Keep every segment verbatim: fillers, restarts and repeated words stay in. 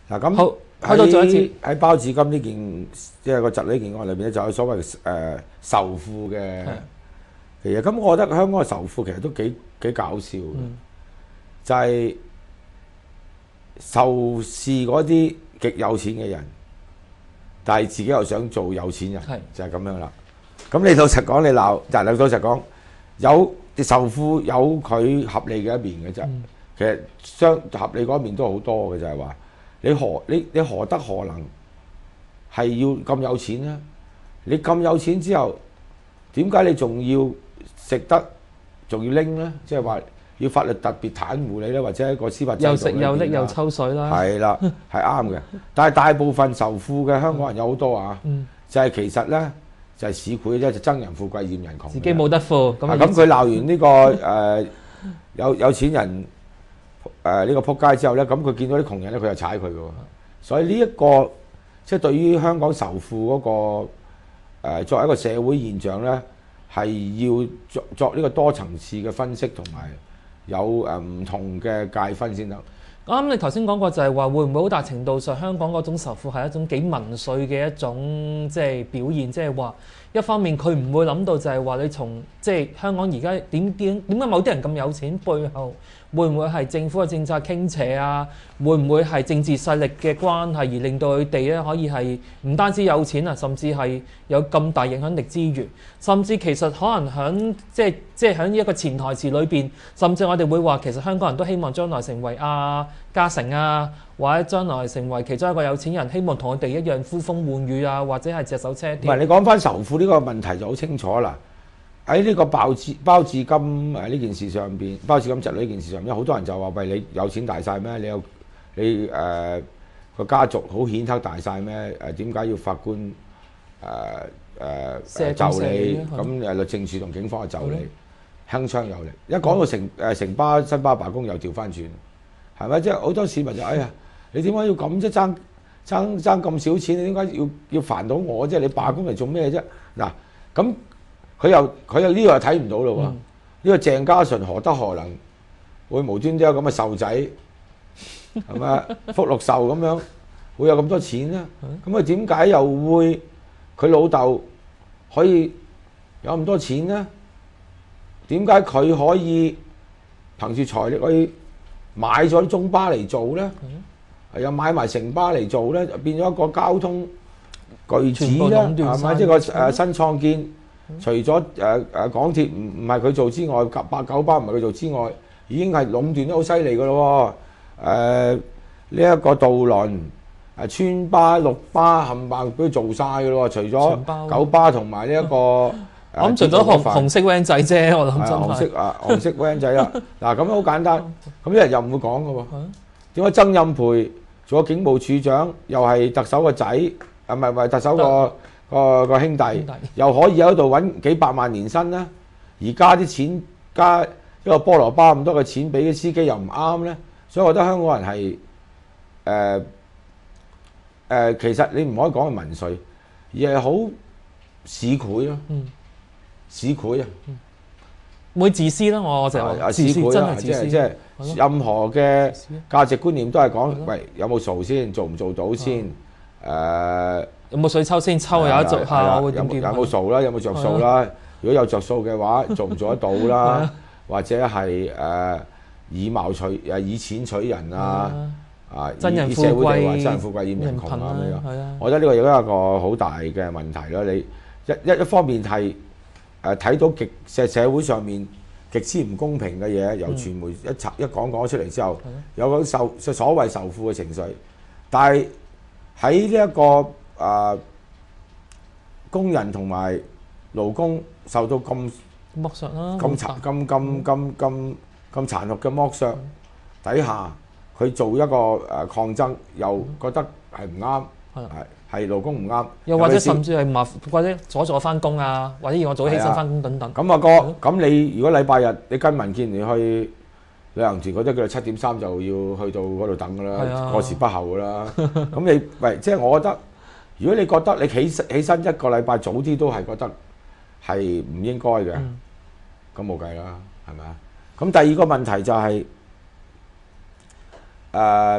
嗱咁好，去到最後一節， 喺包子金呢件即係個侄呢件案裏邊咧，就有所謂誒、呃、仇富嘅嘅嘢。咁我覺得香港嘅仇富其實都幾幾搞笑嘅， 嗯、 就係仇視嗰啲極有錢嘅人，但係自己又想做有錢人，就係、是、咁樣啦。咁你老實講，你鬧，但係你老實講，有仇富有佢合理嘅一面嘅啫。嗯、其實相合理嗰一面都好多嘅，就係話你何你你何德何能係要咁有錢咧？你咁有錢之後，點解你仲要食得，仲要拎咧？即係話要法律特別袒護你咧，或者一個司法制度又食又拎又抽水啦。 係啦，係啱嘅。但係大部分仇富嘅香港人有好多啊，嗯、就係其實咧就係市儈啫，就憎人富貴厭人窮。 自己冇得富咁。 咁佢鬧完呢、呢個誒、呃、有有錢人誒呢、呃呢個撲街之後咧，咁佢見到啲窮人咧，佢就踩佢嘅喎。所以呢、呢、一個即係對於香港仇富嗰、嗰個、呃、作為一個社會現象咧，係要作作呢個多層次嘅分析同埋。有誒唔同嘅界分先得。 啱，你頭先講過就係話，會唔會好大程度上香港嗰種仇富係一種幾民粹嘅一種即係表現，即係話一方面佢唔會諗到就係話你從即係香港而家點點點解某啲人咁有錢，背後會唔會係政府嘅政策傾斜啊？會唔會係政治勢力嘅關係而令到佢哋咧可以係唔單止有錢啊，甚至係有咁大影響力之餘，甚至其實可能響即係即係響一個潛台詞裏邊，甚至我哋會話其實香港人都希望將來成為阿嘉誠啊，或者將來成為其中一個有錢人，希望同我哋一樣呼風喚雨啊，或者係隻手車。唔係你講翻仇富呢個問題就好清楚啦。喺呢個包子包子金誒呢件事上邊，包子金侄女呢件事上邊，好多人就話：喂，你有錢大晒咩？你有你誒個、呃、家族好顯赫大晒咩？誒點解要法官誒誒就你？咁誒律政處同警方就你，鏗鏘有力。一講到城誒城巴新巴罷工又調翻轉，係咪？即係好多市民就哎呀，你點解要咁啫？爭爭爭咁少錢，你點解要要煩到我啫？你罷工嚟做咩啫？嗱咁。佢又佢又呢個又睇唔到咯喎！呢、嗯、個鄭家純何德何能會無端端有咁嘅壽仔係咪福祿壽咁樣會有咁多錢咧？咁佢點解又會佢老豆可以有咁多錢咧？點解佢可以憑住財力去買咗啲中巴嚟做咧？係又、嗯、買埋城巴嚟做咧，變咗一個交通巨子咧，係咪？即係個誒新創建。除咗誒誒港鐵唔唔係佢做之外，八九巴唔係佢做之外，已經係壟斷得好犀利㗎咯喎！誒呢一個渡輪、誒村巴、綠巴冚唪唥俾佢做晒㗎咯喎，除咗九巴同埋呢一個，我諗除咗紅紅色 van 仔啫，我諗真係。紅色啊，紅色 van 仔啦。嗱咁好簡單，咁啲人又唔會講㗎喎。點解曾蔭培做咗警務處長，又係特首個仔？啊唔係唔係特首個？個個兄弟又可以喺度揾幾百萬年薪啦，而家啲錢加一個菠蘿包咁多嘅錢俾啲司機又唔啱咧，所以我覺得香港人係誒誒，其實你唔可以講係民粹，而係好市儈咯，市儈啊， 會自私啦，我就話自私真係自私， 即係任何嘅價值觀念都係講，喂有冇數先，做唔做到先，誒。 有冇水抽先抽有得做下，會點點？ 有冇數啦？有冇着數啦？如果有着數嘅話，做唔做得到啦？或者係誒以貌取誒以錢取人啊？啊， 真人富貴， 真人富貴厭人窮啊咁樣。我覺得呢個亦都係一個好大嘅問題咯。你一一一方面係誒睇到極社社會上面極之唔公平嘅嘢，由傳媒一拆一講講出嚟之後，有個受所謂仇富嘅情緒，但係喺呢一個啊！工人同埋勞工受到咁剝削啦， 咁殘、咁咁咁咁咁殘酷嘅剝削底下，佢做一個誒抗爭，又覺得係唔啱，係係勞工唔啱， 又或者甚至係麻或者阻住我翻工啊，或者要我早起身翻工等等。 咁啊哥，咁你如果禮拜日你跟民建聯去旅行團，覺得佢哋七點三就要去到嗰度等㗎啦，過時不候㗎啦。咁你喂，即係我覺得。如果你覺得你起起身一個禮拜早啲都係覺得係唔應該嘅，咁冇計啦，係咪啊？咁第二個問題就係誒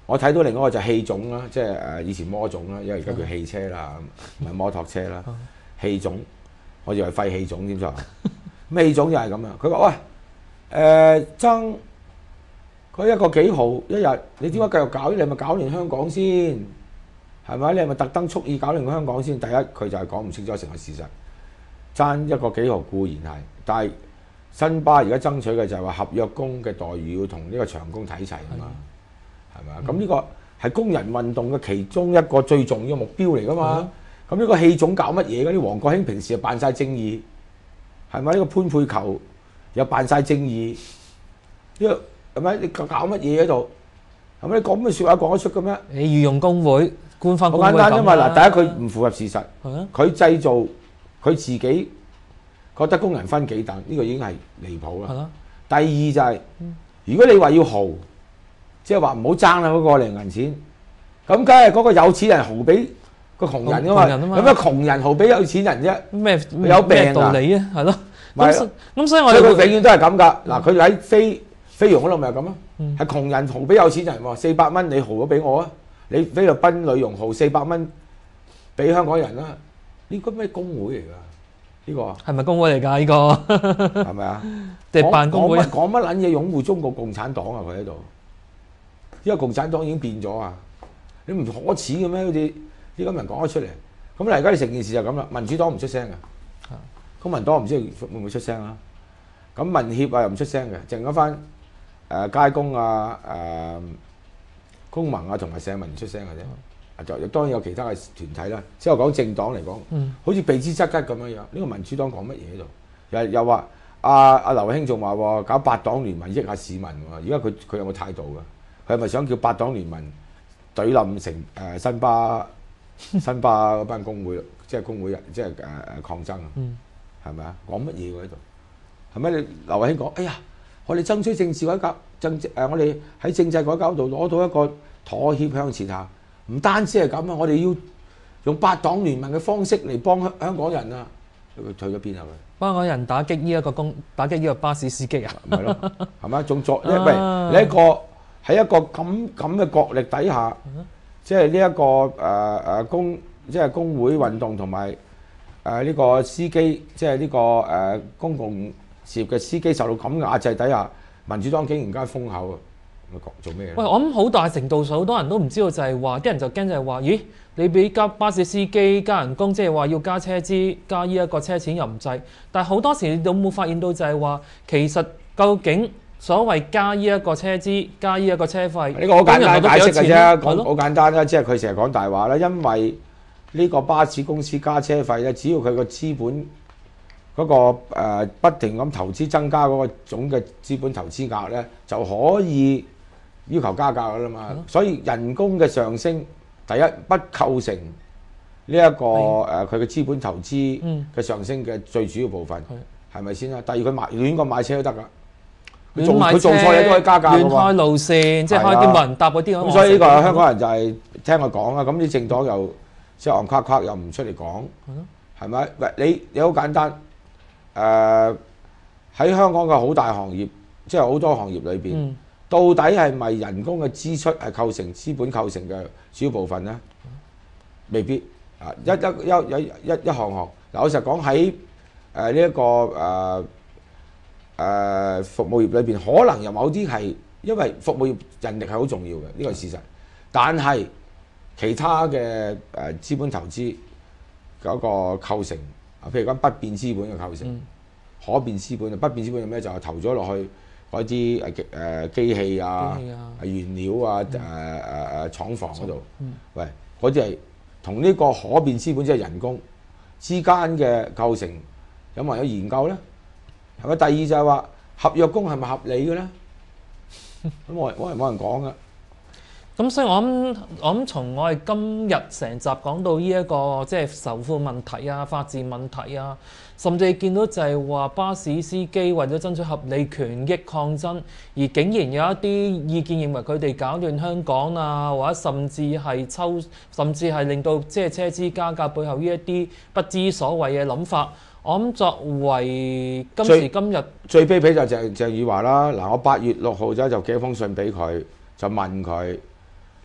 我睇到另一個就係氣種啦，即係誒以前摩種啦，因為而家叫汽車啦，唔係摩托車啦，氣種，我以為廢氣種添咗。咁氣種就係咁啊！佢話喂誒爭佢一個幾毫一日，你點解繼續搞？你係咪搞亂香港先？係咪？你係咪特登蓄意搞亂香港先？第一，佢就係講唔清楚成個事實。爭一個幾毫固然係，但係新巴而家爭取嘅就係話合約工嘅待遇要同呢個長工睇齊啊嘛。係咪啊？咁呢個係工人運動嘅其中一個最重要嘅目標嚟噶嘛？咁呢個氣種搞乜嘢？嗰啲黃國興平時又扮晒正義，係咪？呢個潘佩球又扮晒正義，呢個係咪？你搞乜嘢喺度？係咪？你講咩説話講得出嘅咩？ 你御用工會官方工會好簡單啫嘛！嗱，第一佢唔符合事實，佢製造佢自己覺得工人分幾等，呢個已經係離譜啦。第二就係如果你話要豪。即係話唔好爭啦嗰個零銀錢，咁梗係嗰個有錢人豪俾個窮人噶嘛？有咩窮人豪俾有錢人啫？ 咩有病道理啊？係咯。 咁咁所以我哋佢永遠都係咁㗎。嗱，佢喺飛菲傭嗰度咪係咁啊？係窮人豪俾有錢人喎，四百蚊你豪咗俾我啊！你菲律賓女傭豪四百蚊俾香港人啦，呢個咩工會嚟㗎？呢個係咪工會嚟㗎？呢個係咪啊？ 定係辦工會？ 講乜撚嘢擁護中國共產黨啊？佢喺度。因為共產黨已經變咗啊！你唔可恥嘅咩？好似啲咁人講得出嚟。咁嗱，而家你成件事就咁啦。民主黨唔出聲嘅，公民黨唔知會唔會出聲啦。咁民協啊又唔出聲嘅，剩嗰翻誒街工啊、誒、呃、公民啊同埋社民唔出聲嘅啫。就當然有其他嘅團體啦。即係我講政黨嚟講，嗯、好似避之則吉咁樣樣。呢、呢個民主黨講乜嘢喺度？又又話阿阿劉興仲話喎，搞八黨聯盟益下市民喎。而家佢佢有冇態度㗎？佢係咪想叫八黨聯盟懟冧成誒新巴新巴嗰班工會，即係工會人，即係誒誒抗爭啊？係咪啊？講乜嘢喎喺度？係咪你劉慧卿講？哎呀，我哋爭取政治改革，政誒、呃、我哋喺政制改革度攞到一個妥協向前行，唔單止係咁啊！我哋要用八黨聯盟嘅方式嚟幫香香港人啊！佢退咗邊啊？佢幫港人打擊呢一個工，打擊呢個巴士司機啊？ 咪咯，係咪？仲作？因為你一個。喺一個咁咁嘅角力底下，即係呢一個誒誒、呃、工，即係工會運動同埋誒呢個司機，即係呢個誒、呃、公共事業嘅司機受到咁壓制底下，民主黨竟然間封口啊！咪講做咩？ 喂，我諗好大程度上，好多人都唔知道就係話，啲人就驚就係話，咦？你俾加巴士司機加人工，即係話要加車資、加呢一個車錢又唔制。但係好多時你有冇發現到就係話，其實究竟所謂加呢一個車資、加呢一個車費， 呢個好簡單解釋嘅啫，講好簡單啦，即係佢成日講大話啦。因為呢個巴士公司加車費咧，只要佢個資本嗰個誒不停咁投資增加嗰個總嘅資本投資額咧，就可以要求加價噶啦嘛。所以人工嘅上升，第一不構成呢一個誒佢嘅資本投資嘅上升嘅最主要部分，係咪先啊？第二佢買亂咁買車都得噶。佢做佢做錯嘢都可以加價㗎喎。亂開路線，即係開啲冇人搭嗰啲。咁所以呢個香港人就係聽佢講啊。咁啲政黨又即係戇夸夸，又唔出嚟講，係咪？喂，你你好簡單。誒、呃、喺香港嘅好大行業，即係好多行業裏邊，嗯、到底係咪人工嘅支出係構成資本構成嘅主要部分咧？未必啊！一一一一一一行行嗱，老實講喺誒呢一個誒。呃誒、呃、服務業裏邊可能有某啲係因為服務業人力係好重要嘅，呢個係事實。但係其他嘅誒、呃、資本投資嗰個構成，譬如講不變資本嘅構成，嗯、可變資本啊，不變資本係咩？就係、是、投咗落去嗰啲誒誒機器啊、機器啊原料啊、誒誒誒廠房嗰度。嗯、喂，嗰啲係同呢個可變資本即係人工之間嘅構成，有冇人有研究咧？係咪？第二就係話合約工係咪合理嘅咧？咁冇人冇人冇人講噶。 咁所以我諗我諗從我哋今日成集講到呢、這、一個即係仇富問題啊、法治問題啊，甚至見到就係話巴士司機為咗爭取合理權益抗爭，而竟然有一啲意見認為佢哋搞亂香港啊，或者甚至係抽，甚至係令到即係車資加價背後呢一啲不知所謂嘅諗法。我諗作為今時今日最卑鄙就鄭鄭宇華啦。嗱，我八月六號就寄封信俾佢，就問佢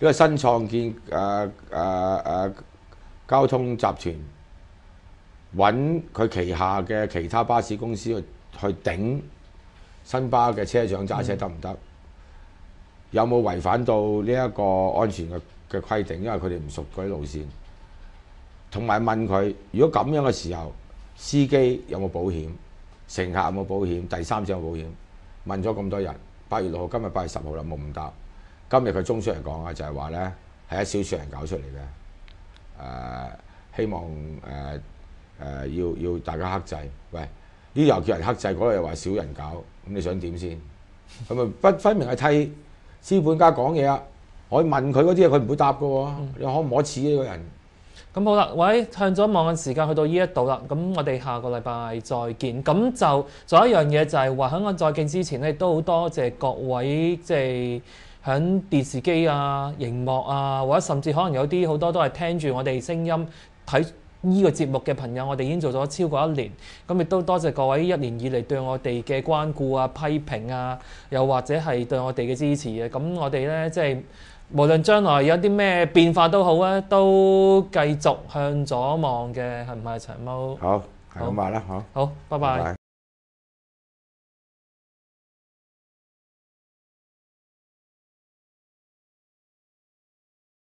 個新創建誒誒誒交通集團揾佢旗下嘅其他巴士公司去去頂新巴嘅車長揸車得唔得？有冇違反到呢一個安全嘅嘅規定？因為佢哋唔熟嗰啲路線，同埋問佢，如果咁樣嘅時候，司機有冇保險？乘客有冇保險？第三者有冇保險？問咗咁多人，八月六號，今日八月十號啦，冇唔答。今日佢中書嚟講啊，就係話咧係一小撮人搞出嚟嘅，誒、呃、希望誒誒、呃呃、要要大家克制。喂，呢又叫人克制，嗰度又話少人搞，咁你想點先？咁啊不分明係替資本家講嘢啊！我問佢嗰啲嘢，佢唔會答嘅喎。你可唔可恥呢個人？ 咁好啦，喂，向咗望嘅時間去到呢一度啦，咁我哋下個禮拜再見。咁就仲有一樣嘢就係話，喺我再見之前咧，都好多謝各位即係喺電視機啊、熒幕啊，或者甚至可能有啲好多都係聽住我哋聲音睇呢個節目嘅朋友，我哋已經做咗超過一年，咁亦都多謝各位一年以嚟對我哋嘅關顧啊、批評啊，又或者係對我哋嘅支持嘅。咁我哋咧即係無論將來有啲咩變化都好咧，都繼續向左望嘅，係唔係長毛？ 好，係咁話啦，好。 好，拜拜。 拜拜。